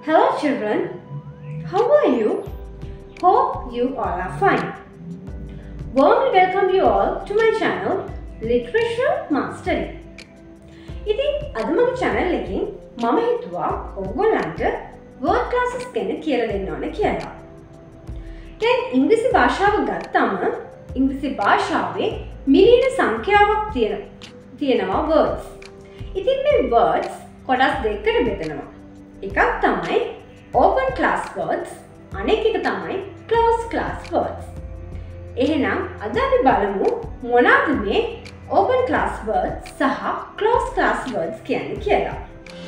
Hello children, how are you? Hope you all are fine. Warmly welcome you all to my channel Literature Mastery. ඉතින් අද මගේ channel එකෙන් මම හිතුවා ඔයගොල්ලන්ට word classes ගැන කියලා දෙන්න ඕන කියලා. දැන් ඉංග්‍රීසි භාෂාව ගත්තම ඉංග්‍රීසි භාෂාවේ මිලියන සංඛ්‍යාවක් තියෙනවා words. ඉතින් මේ words කොටස් දෙකකට බෙදෙනවා. එකක් තමයි open class words, අනෙක් එක තමයි closed class words. එහෙනම් අද අපි බලමු මොනවාද මේ open class words සහ closed class words කියන්නේ කියලා.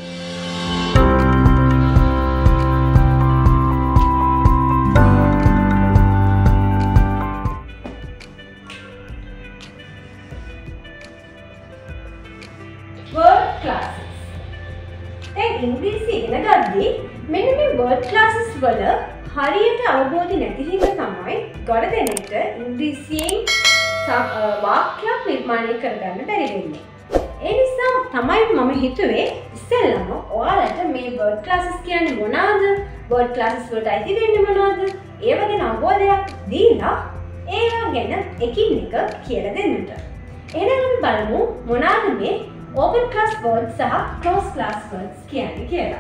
Word classes. දැන් ඉංග්‍රීසි ඉගෙන ගද්දී මෙන්න මේ word classes වල හරියට අවබෝධය නැති හින්දා තමයි ගොඩ දෙනෙක්ට ඉංග්‍රීසියෙන් වාක්‍යයක් නිර්මාණය කරගන්න බැරි වෙන්නේ. ඒ නිසා තමයි මම හිතුවේ ඉස්සෙල්ලාම ඔයාලට මේ word classes කියන්නේ මොනවාද? word classes වලට අයිති වෙන්නේ මොනවාද? ඒව ගැන අවබෝධයක් දීලා ඒවා ගැන එකින් එක කියලා දෙන්නට. එහෙනම් අපි බලමු මොනවාද මේ open class words සහ closed class words කියන්නේ කියලා.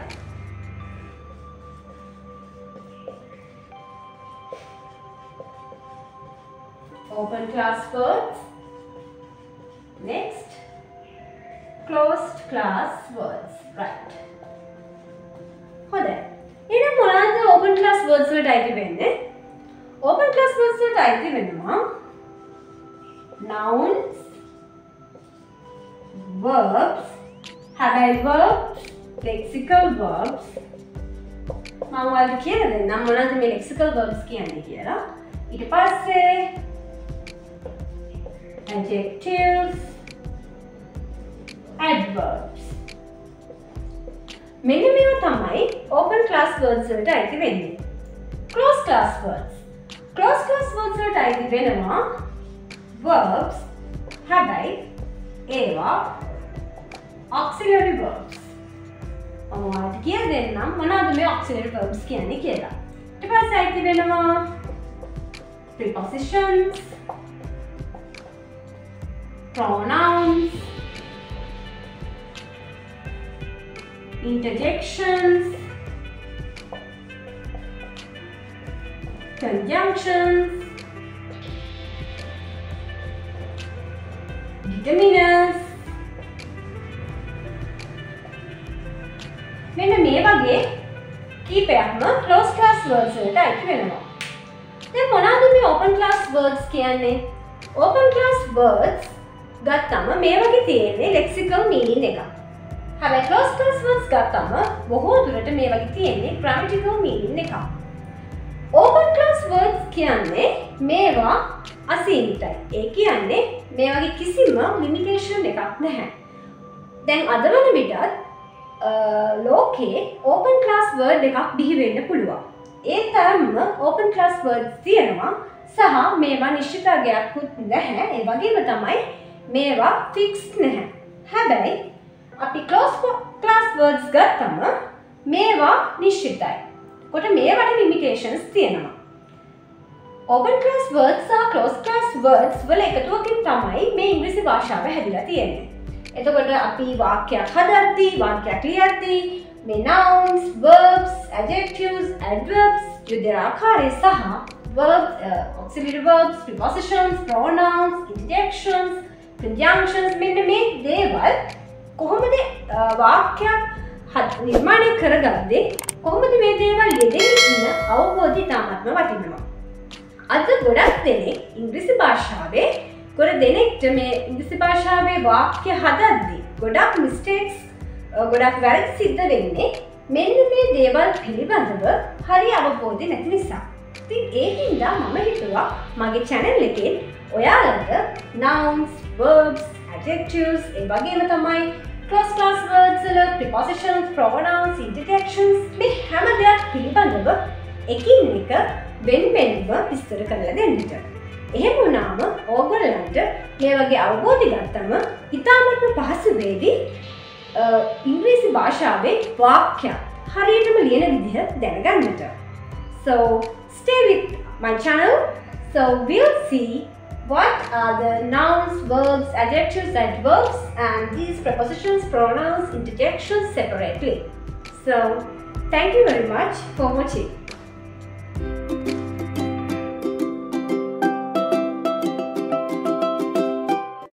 Open class words. Next, closed class words. Right. හොඳයි. එහෙනම් මොනවාද open class words වලට අයිති වෙන්නේ? Open class words වලට අයිති වෙනවා nouns, verbs, habit verbs, lexical verbs. මම ඔයාලට කියලා දෙන්නම් මොනවද මේ lexical verbs කියන්නේ කියලා. ඊට පස්සේ adjectives, adverbs. මෙන්න මේවා තමයි open class words වලට අයිති වෙන්නේ. Closed class words. Closed class words වලට අයිති වෙනවා verbs, habit, ඒවා auxiliary verbs. මම ඔයාලට කියලා දෙන්නම් මොනවද මේ auxiliary verbs කියන්නේ කියලා. ඊට පස්සේ අයිති වෙනවා prepositions, pronouns, interjections, conjunctions, determiners. මෙන්න මේ වගේ කීපයක්ම closed class words වලට අයිති වෙනවා. දැන් මොනවද මේ open class words කියන්නේ? open class words ගත්තම මේ වගේ තියෙන්නේ lexical meaning එකක්. හැබැයි closed class words ගත්තම බොහෝ දුරට මේ වගේ තියෙන්නේ grammatical meaning එකක්. open class words කියන්නේ මේවා අසීමිතයි. ඒ කියන්නේ මේ වගේ කිසිම limitation එකක් නැහැ. දැන් අද වන විටත් ලෝකේ open class word එකක් බිහි වෙන්න පුළුවන්. ඒ තරම්ම open class words තියෙනවා සහ මේවා නිශ්චිත අගයක්වත් නැහැ. ඒ වගේම තමයි මේවා fixed නැහැ. හැබැයි අපි closed class words ගත්තම මේවා නිශ්චිතයි. කොට මේවට limitations තියෙනවා. open class words සහ closed class words වල එකතුවකින් තමයි මේ ඉංග්‍රීසි භාෂාව හැදිලා තියෙන්නේ. එතකොට අපි වාක්‍යයක් හදද්දී, වාක්‍යයක් ලියද්දී මේ nouns, verbs, adjectives, adverbs, යුද්ධාකාරය සහ verbs, auxiliary verbs, prepositions, pronouns, interjections, conjunctions මෙන්න මේ දේවල් කොහොමද වාක්‍යයක් නිර්මාණය කරගන්නේ? කොහොමද මේ දේවල් යෙදෙන්නේ කියන අවබෝධය තාමත්ම වටිනවා. අද ගොඩක් දෙනෙක් ඉංග්‍රීසි භාෂාවේ ගොඩ දෙනෙක්ට මේ ඉංග්‍රීසි භාෂාවේ වාක්‍ය හදද්දී ගොඩක් mistakes ගොඩක් වැරදි සිද්ධ වෙන්නේ මෙන්න මේ දේවල් පිළිබඳව හරි අවබෝධය නැති නිසා. ඉතින් ඒ හින්දා මම හිතුවා මගේ channel එකෙන් ඔයාලට nouns, verbs, adjectives ඒ වගේම තමයි closed class words වල prepositions, pronouns, interjections මේ හැම දෙයක් පිළිබඳව එකින් එක වෙන-වෙනම විස්තර කරලා දෙන්නට. එහෙම වුණාම ඕගොල්ලන්ට මේ වගේ අවබෝධය ගත්තම ඉතාමත්ම පහසු වේවි ඉංග්‍රීසි භාෂාවේ වාක්‍යයක් හරියටම ලියන විදිහ දැනගන්නට. So stay with my channel. So we'll see what are the nouns, verbs, adjectives, adverbs and these prepositions, pronouns, interjections separately. So thank you very much for watching.